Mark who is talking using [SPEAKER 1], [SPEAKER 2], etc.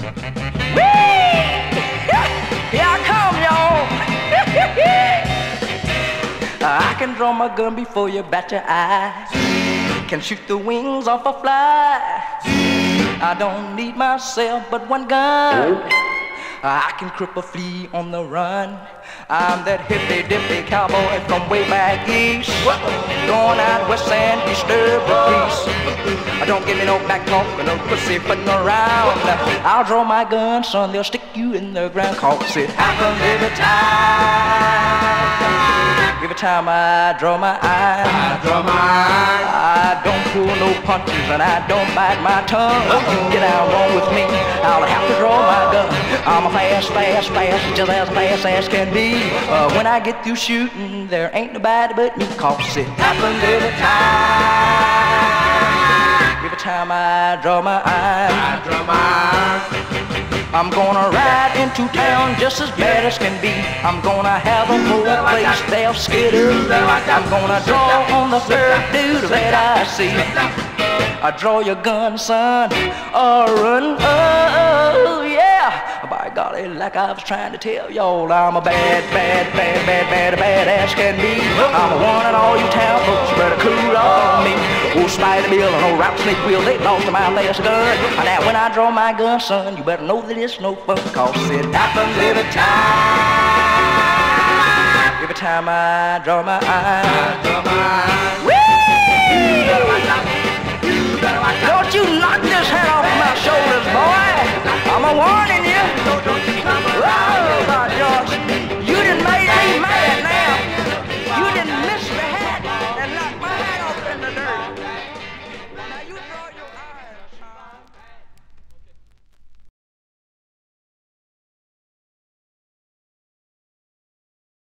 [SPEAKER 1] Here I come, y'all. I can draw my gun before you bat your eye. Can shoot the wings off a fly. I don't need myself but one gun. I can cripple a flea on the run. I'm that hippy-dippy cowboy from way back east. Going out west and disturb the peace. Don't give me no back talk or no pussy putting around. I'll draw my gun, son, they'll stick you in the ground. 'Cause it happens every time. Every time I draw my eye, I don't pull no punches and I don't bite my tongue. You get out wrong with me, I'll have to draw my gun. I'm a fast, just as fast as can be. When I get through shooting, there ain't nobody but me. 'Cause it happens every time. Every time I draw my eye, I'm gonna ride into town just as bad as can be. I'm gonna have a whole place they'll skitter. I'm gonna draw on the first dude that I see. I draw your gun, son, or run, oh yeah. By golly, like I was trying to tell y'all, I'm a bad ass can be. I'm a one and all you town folks better cool off on me. Old Spider Bill and old Rattlesnake Will, they lost my last gun. And now when I draw my gun, son, you better know that it's no fun. 'Cause it happens every time. Every time I draw my eye.